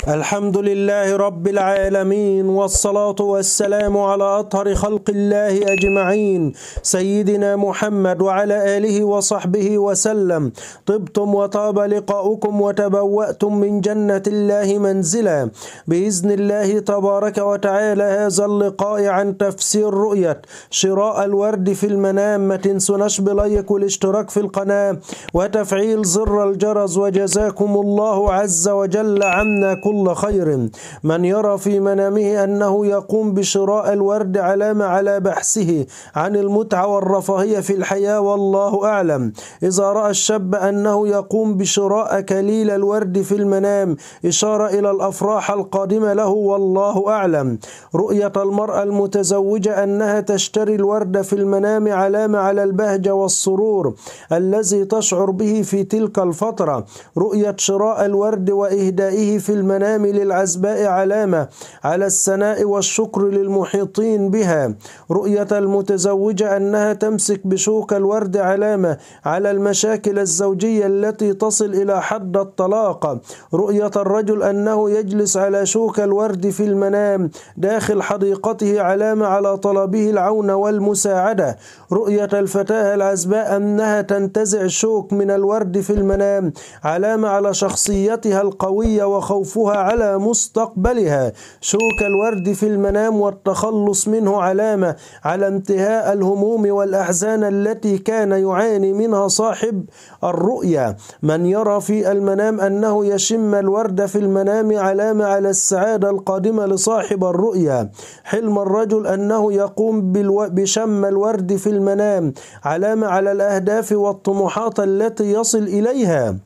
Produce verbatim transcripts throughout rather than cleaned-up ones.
الحمد لله رب العالمين، والصلاة والسلام على أطهر خلق الله أجمعين، سيدنا محمد وعلى آله وصحبه وسلم. طبتم وطاب لقاؤكم وتبوأتم من جنة الله منزلا بإذن الله تبارك وتعالى. هذا اللقاء عن تفسير رؤية شراء الورد في المنام. ما تنسوناش بلايك والاشتراك في القناة وتفعيل زر الجرس، وجزاكم الله عز وجل عنا كل خير. من يرى في منامه أنه يقوم بشراء الورد علامة على بحثه عن المتعة والرفاهية في الحياة، والله أعلم. إذا رأى الشاب أنه يقوم بشراء كليل الورد في المنام إشارة إلى الأفراح القادمة له، والله أعلم. رؤية المرأة المتزوجة أنها تشتري الورد في المنام علامة على البهجة والسرور الذي تشعر به في تلك الفترة. رؤية شراء الورد وإهدائه في المنام للعزباء علامة على الثناء والشكر للمحيطين بها. رؤية المتزوجة أنها تمسك بشوك الورد علامة على المشاكل الزوجية التي تصل إلى حد الطلاق. رؤية الرجل أنه يجلس على شوك الورد في المنام داخل حديقته علامة على طلبه العون والمساعدة. رؤية الفتاة العزباء أنها تنتزع شوك من الورد في المنام علامة على شخصيتها القوية وخوفها على مستقبلها. شوك الورد في المنام والتخلص منه علامة على انتهاء الهموم والأحزان التي كان يعاني منها صاحب الرؤيا. من يرى في المنام أنه يشم الورد في المنام علامة على السعادة القادمة لصاحب الرؤيا. حلم الرجل أنه يقوم بشم الورد في المنام علامة على الأهداف والطموحات التي يصل إليها.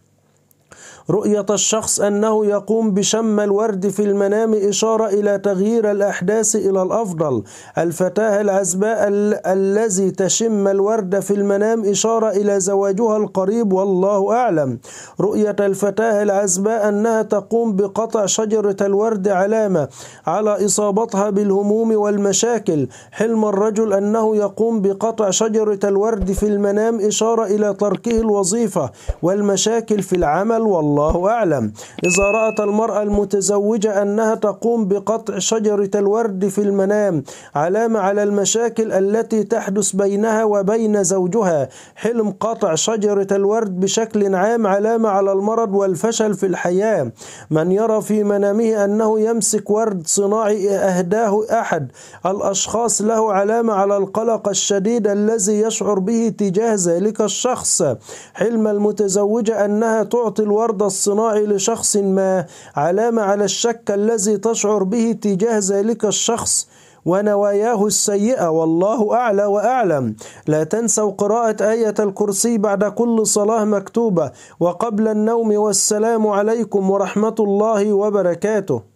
رؤية الشخص أنه يقوم بشم الورد في المنام إشارة إلى تغيير الأحداث إلى الأفضل. الفتاة العزباء ال الذي تشم الورد في المنام إشارة إلى زواجها القريب، والله أعلم. رؤية الفتاة العزباء أنها تقوم بقطع شجرة الورد علامة على إصابتها بالهموم والمشاكل. حلم الرجل أنه يقوم بقطع شجرة الورد في المنام إشارة إلى تركه الوظيفة والمشاكل في العمل، والله الله أعلم. إذا رأت المرأة المتزوجة أنها تقوم بقطع شجرة الورد في المنام علامة على المشاكل التي تحدث بينها وبين زوجها. حلم قطع شجرة الورد بشكل عام علامة على المرض والفشل في الحياة. من يرى في منامه أنه يمسك ورد صناعي أهداه أحد الأشخاص له علامة على القلق الشديد الذي يشعر به تجاه ذلك الشخص. حلم المتزوجة أنها تعطي الورد الصناعي لشخص ما علامة على الشك الذي تشعر به تجاه ذلك الشخص ونواياه السيئة، والله أعلى وأعلم. لا تنسوا قراءة آية الكرسي بعد كل صلاة مكتوبة وقبل النوم، والسلام عليكم ورحمة الله وبركاته.